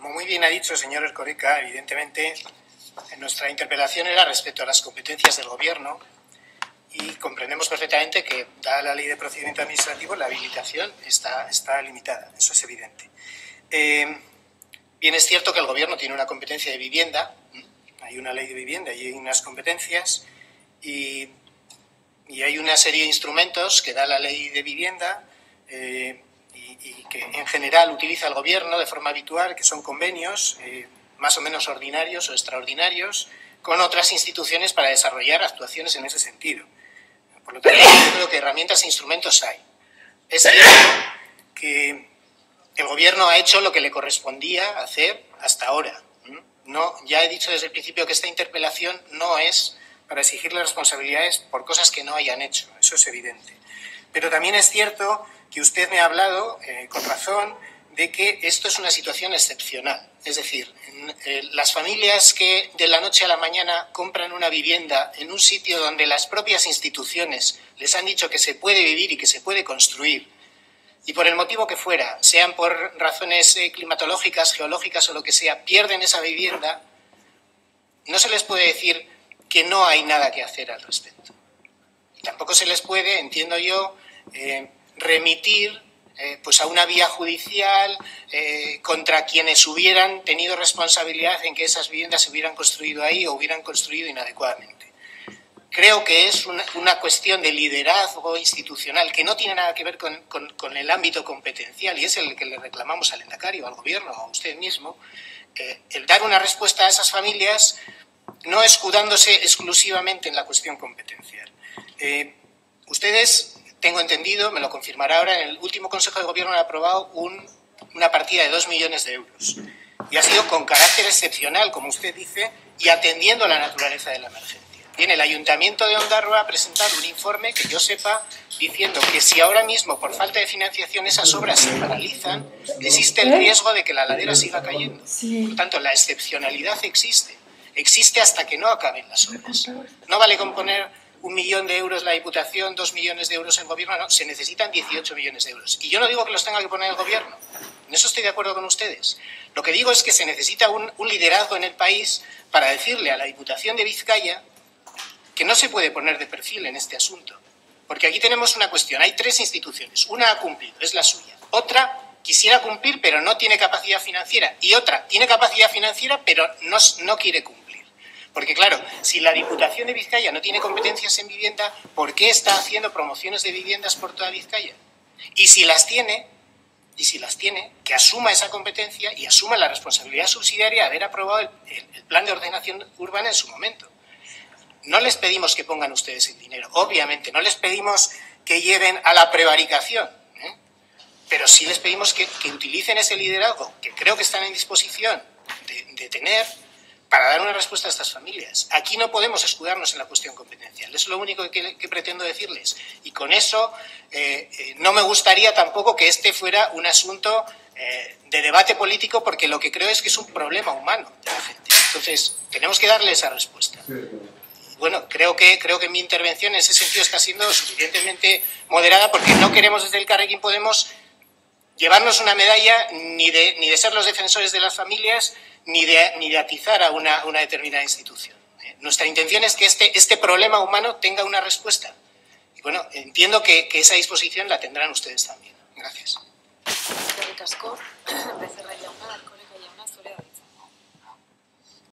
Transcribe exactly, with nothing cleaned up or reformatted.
Como muy bien ha dicho el señor Erkoreka, evidentemente nuestra interpelación era respecto a las competencias del Gobierno y comprendemos perfectamente que, dada la Ley de Procedimiento Administrativo, la habilitación está, está limitada, eso es evidente. Eh, bien es cierto que el Gobierno tiene una competencia de vivienda, hay una ley de vivienda y hay unas competencias y, y hay una serie de instrumentos que da la ley de vivienda eh, y, y que en general utiliza el Gobierno de forma habitual, que son convenios eh, más o menos ordinarios o extraordinarios con otras instituciones para desarrollar actuaciones en ese sentido. Por lo tanto, yo creo que herramientas e instrumentos hay. Es cierto que el Gobierno ha hecho lo que le correspondía hacer hasta ahora. No, ya he dicho desde el principio que esta interpelación no es para exigirle responsabilidades por cosas que no hayan hecho, eso es evidente. Pero también es cierto que usted me ha hablado, eh, con razón, de que esto es una situación excepcional. Es decir, eh, las familias que de la noche a la mañana compran una vivienda en un sitio donde las propias instituciones les han dicho que se puede vivir y que se puede construir, y por el motivo que fuera, sean por razones eh, climatológicas, geológicas o lo que sea, pierden esa vivienda, no se les puede decir que no hay nada que hacer al respecto. Y tampoco se les puede, entiendo yo, eh, remitir eh, pues a una vía judicial eh, contra quienes hubieran tenido responsabilidad en que esas viviendas se hubieran construido ahí o hubieran construido inadecuadamente. Creo que es una, una cuestión de liderazgo institucional que no tiene nada que ver con, con, con el ámbito competencial, y es el que le reclamamos al Lehendakari o al Gobierno o a usted mismo, eh, el dar una respuesta a esas familias no escudándose exclusivamente en la cuestión competencial. Eh, ustedes, tengo entendido, me lo confirmará ahora, en el último Consejo de Gobierno han aprobado un, una partida de dos millones de euros, y ha sido con carácter excepcional, como usted dice, y atendiendo a la naturaleza de la emergencia. Bien, el Ayuntamiento de Ondarroa ha presentado un informe, que yo sepa, diciendo que si ahora mismo, por falta de financiación, esas obras se paralizan, existe el riesgo de que la ladera siga cayendo. Por lo tanto, la excepcionalidad existe. Existe hasta que no acaben las obras. No vale con poner un millón de euros la Diputación, dos millones de euros el Gobierno, no, se necesitan dieciocho millones de euros. Y yo no digo que los tenga que poner el Gobierno, en eso estoy de acuerdo con ustedes. Lo que digo es que se necesita un, un liderazgo en el país para decirle a la Diputación de Vizcaya que no se puede poner de perfil en este asunto. Porque aquí tenemos una cuestión. Hay tres instituciones. Una ha cumplido, es la suya. Otra quisiera cumplir, pero no tiene capacidad financiera. Y otra tiene capacidad financiera, pero no, no quiere cumplir. Porque, claro, si la Diputación de Vizcaya no tiene competencias en vivienda, ¿por qué está haciendo promociones de viviendas por toda Vizcaya? Y si las tiene, y si las tiene, que asuma esa competencia y asuma la responsabilidad subsidiaria de haber aprobado el, el, el plan de ordenación urbana en su momento. No les pedimos que pongan ustedes el dinero, obviamente, no les pedimos que lleven a la prevaricación, ¿eh? Pero sí les pedimos que, que utilicen ese liderazgo, que creo que están en disposición de, de tener, para dar una respuesta a estas familias. Aquí no podemos escudarnos en la cuestión competencial, es lo único que, que pretendo decirles. Y con eso eh, eh, no me gustaría tampoco que este fuera un asunto eh, de debate político, porque lo que creo es que es un problema humano de la gente. Entonces, tenemos que darle esa respuesta. Bueno, creo que, creo que mi intervención en ese sentido está siendo suficientemente moderada, porque no queremos desde el Elkarrekin Podemos llevarnos una medalla ni de, ni de ser los defensores de las familias, ni de, ni de atizar a una, una determinada institución. ¿eh? Nuestra intención es que este, este problema humano tenga una respuesta. Y bueno, entiendo que, que esa disposición la tendrán ustedes también. Gracias.